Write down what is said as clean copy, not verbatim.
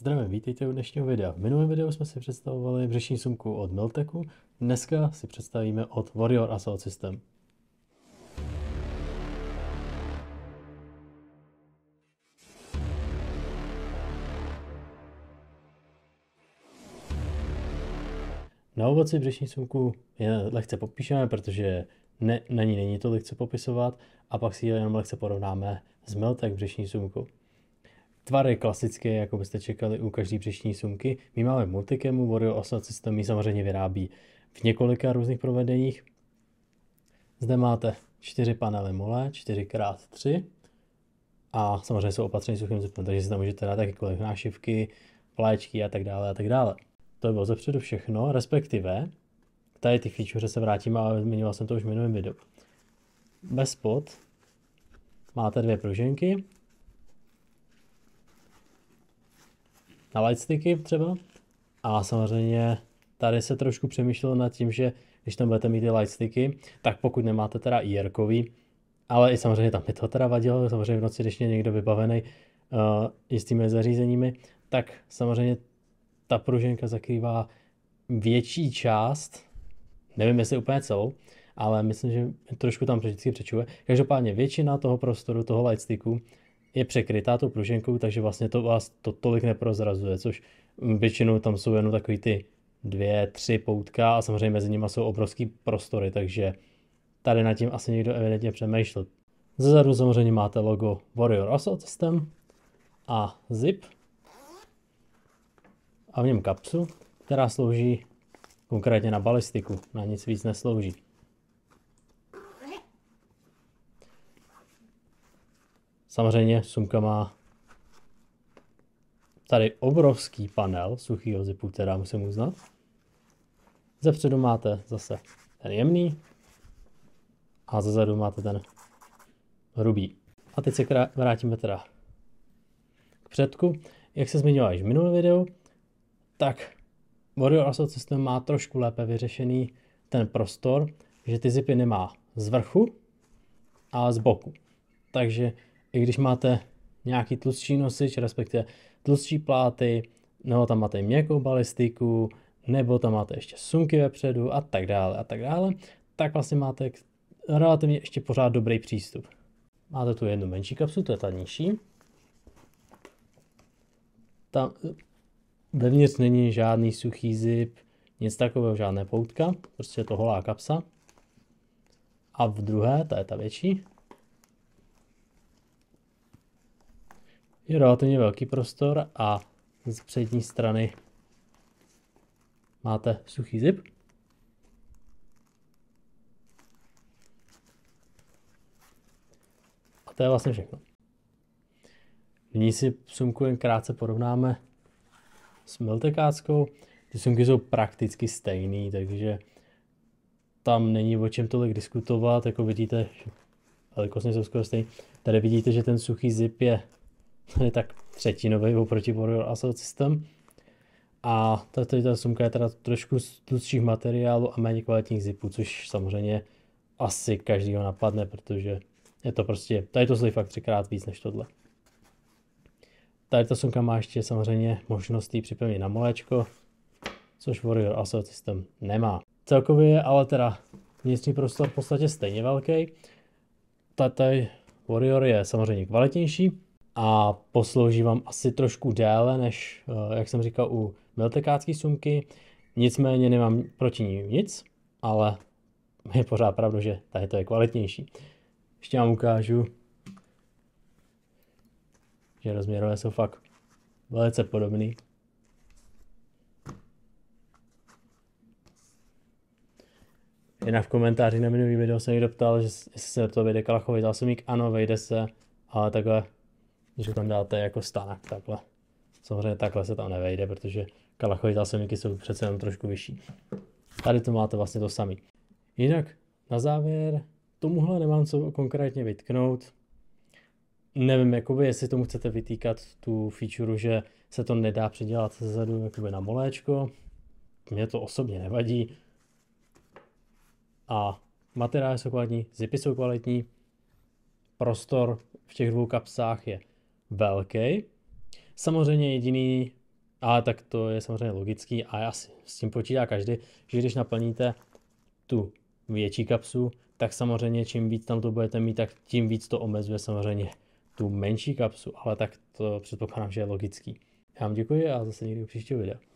Zdravím, vítejte u dnešního videa. V minulém videu jsme si představovali břišní sumku od Milteku, dneska si představíme od Warrior Assault System. Na úvod si břišní sumku lehce popíšeme, protože na ní není tolik co popisovat, a pak si ji jenom lehce porovnáme s Miltek břišní sumkou. Tvar je klasický, jako byste čekali u každé břišní sumky. My máme Multicemu, Warrior Assault System ji samozřejmě vyrábí v několika různých provedeních. Zde máte 4 panely mole, 4x3 a samozřejmě jsou opatření suchým zipem, takže si tam můžete dát jakékoliv nášivky, vláčky a tak dále a tak dále. To by bylo zepředu všechno, respektive tady ty feature se vrátíme, ale zmiňoval jsem to už v minulém videu. Bez spod máte 2 pružinky na lightsticky třeba, a samozřejmě tady se trošku přemýšlelo nad tím, že když tam budete mít ty lightsticky, tak pokud nemáte teda IR-kový, ale i samozřejmě tam by to teda vadilo, samozřejmě v noci, když je někdo vybavený jistými zařízeními, tak samozřejmě ta pružinka zakrývá větší část, nevím jestli úplně celou, ale myslím, že trošku tam vždycky přečuje. Každopádně většina toho prostoru, toho lightsticku je překrytá tou pružinkou, takže vlastně to vás to tolik neprozrazuje, což většinou tam jsou jenom takový ty 2, 3 poutka a samozřejmě mezi nimi jsou obrovský prostory, takže tady nad tím asi někdo evidentně přemýšlel. Zezadu samozřejmě máte logo Warrior Assault System a zip a v něm kapsu, která slouží konkrétně na balistiku, na nic víc neslouží. Samozřejmě sumka má tady obrovský panel suchýho zipu, teda musím uznat. Zepředu máte zase ten jemný a zezadu máte ten hrubý. A teď se vrátíme teda k předku. Jak se zmiňoval již v minulém videu, tak Warrior Assault System má trošku lépe vyřešený ten prostor, že ty zipy nemá z vrchu, ale z boku. Takže i když máte nějaký tlustší nosič, respektive tlustší pláty, nebo tam máte měkkou balistiku, nebo tam máte ještě sumky vepředu a tak dále, tak vlastně máte relativně ještě pořád dobrý přístup. Máte tu jednu menší kapsu, to je ta nižší. Tam vevnitř není žádný suchý zip, nic takového, žádné poutka, prostě je to holá kapsa. A v druhé, ta je ta větší, je relativně velký prostor a z přední strany máte suchý zip. A to je vlastně všechno. Nyní si sumku jen krátce porovnáme s Miltekáckou. Ty sumky jsou prakticky stejný, takže tam není o čem tolik diskutovat. Jako vidíte, velikostně jsou skoro stejný. Tady vidíte, že ten suchý zip je tak třetinový oproti Warrior Assault System. A ta sumka je teda trošku z tlustších materiálů a méně kvalitních zipů, což samozřejmě asi každýho napadne, protože je to prostě, tady to stojí fakt 3x víc než tohle. Tady ta sumka má ještě samozřejmě možnost ji připevnit na molečko, což Warrior Assault System nemá. Celkově je ale teda vnitřní prostor v podstatě stejně velký. Tady Warrior je samozřejmě kvalitnější a poslouží vám asi trošku déle, než, jak jsem říkal, u Miltekácké sumky. Nicméně nemám proti ní nic, ale je pořád pravda, že tady to je kvalitnější. Ještě vám ukážu, že rozměrové jsou fakt velice podobný. Jinak v komentáři na minulý video se někdo ptal, že jestli se to vejde kalachový zásumík. Ano, vejde se, ale takhle, když ho tam dáte jako stánek, takhle. Samozřejmě takhle se tam nevejde, protože kalachové zásumíky jsou přece jenom trošku vyšší. Tady to máte vlastně to samé. Jinak na závěr tomuhle nemám co konkrétně vytknout. Nevím, jakoby, jestli tomu chcete vytýkat tu feature, že se to nedá předělat zezadu jakoby na moléčko. Mně to osobně nevadí. A materiály jsou kvalitní, zipy jsou kvalitní. Prostor v těch dvou kapsách je velký. Samozřejmě jediný A tak to je samozřejmě logický a asi s tím počítá každý, že když naplníte tu větší kapsu, tak samozřejmě čím víc tam to budete mít, tak tím víc to omezuje samozřejmě tu menší kapsu, ale tak to předpokládám, že je logický. Já vám děkuji a zase někdy u příštího videa.